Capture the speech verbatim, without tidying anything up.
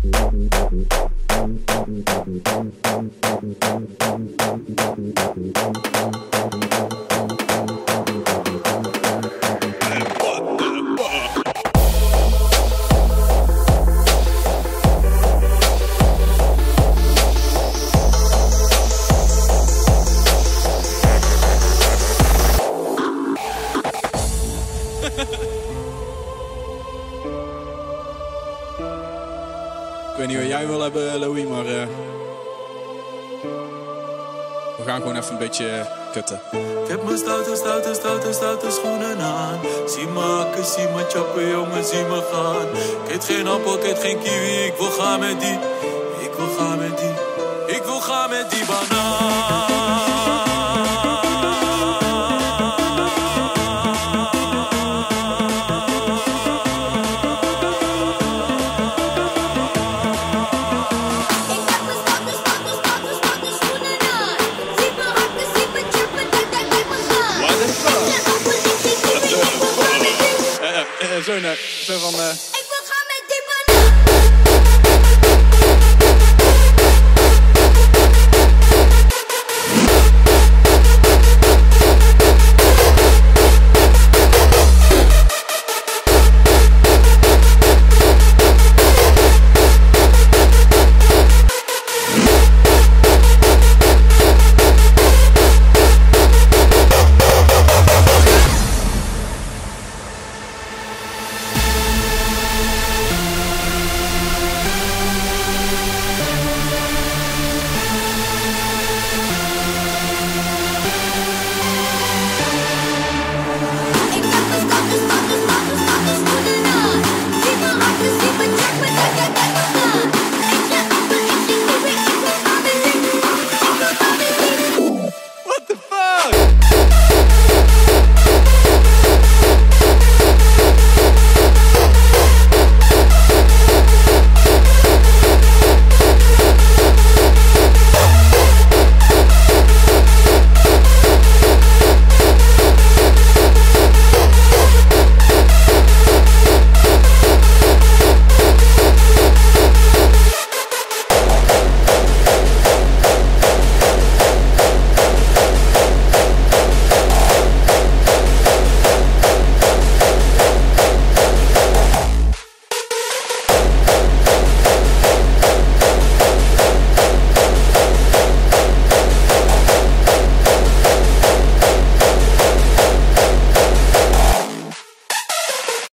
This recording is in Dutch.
Ik weet niet wat jij wil hebben, Louis, maar uh, we gaan gewoon even een beetje uh, kutten. Ik heb mijn stoute, stoute, stoute, stoute schoenen aan. Zie me hakken, zie me chappen, jongen, zie me gaan. Ik eet geen appel, ik eet geen kiwi, ik wil gaan met die. Ik wil gaan met die. Ik wil gaan met die banaan. Zo, zo van... Uh...